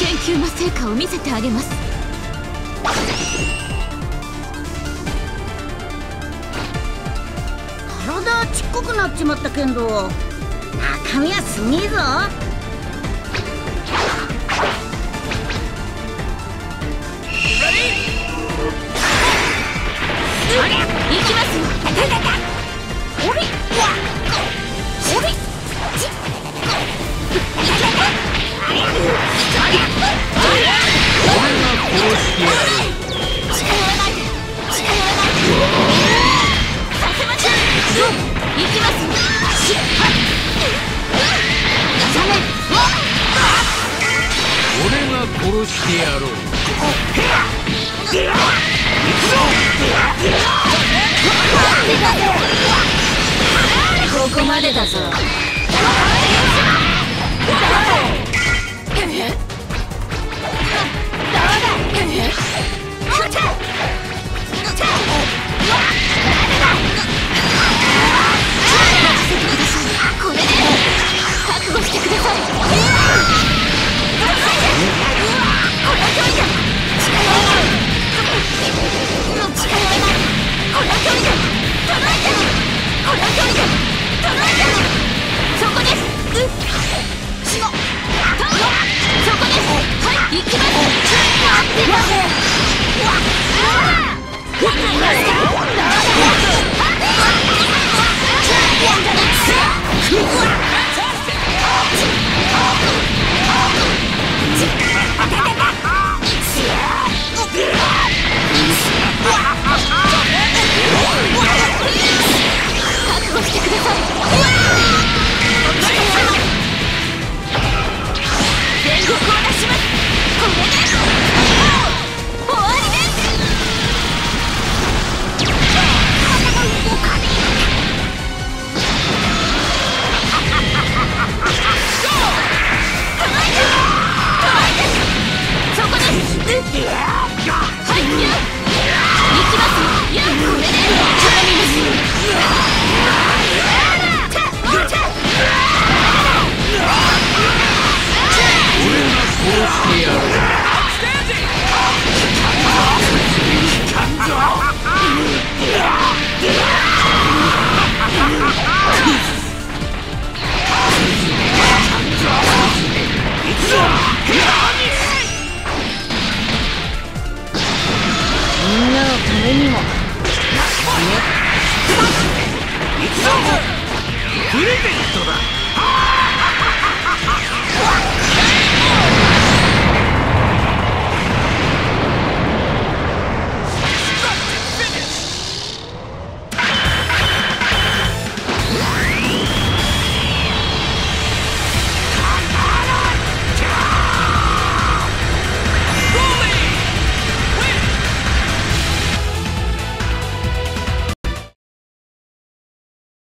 研究の成果を見せてあげます。 体ちっこくなっちまったけんど中身はすげえぞ。 行きますよ。おりおり俺が殺してやろう。 ここまでだぞ。これで覚悟してください。この距離でそこです。そこです。はい、行きます。覚悟してください。全力を出します。これで終わりです。そこです。はい、行きます。やこれで頼みます。 俺が殺してやる。 みんなのためにもプレゼントだ。